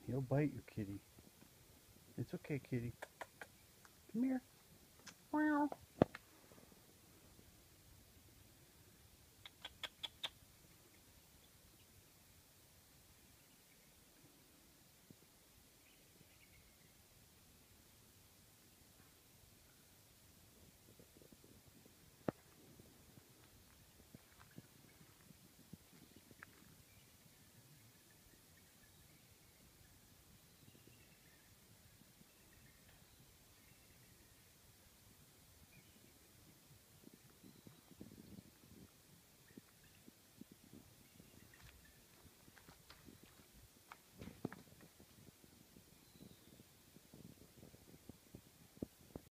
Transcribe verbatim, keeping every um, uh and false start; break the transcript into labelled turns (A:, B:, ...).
A: He'll bite you, kitty. It's okay, kitty. Come here. Meow.